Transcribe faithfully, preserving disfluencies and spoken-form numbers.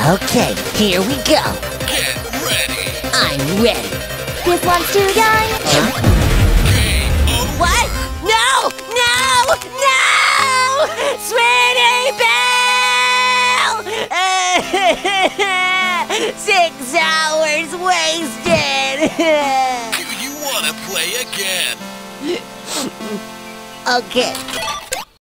Okay, here we go. Get ready. I'm ready. This one's too young. Huh? Game over. What? No! No! No! Sweetie Belle! Six hours wasted! Do you want to play again? Okay.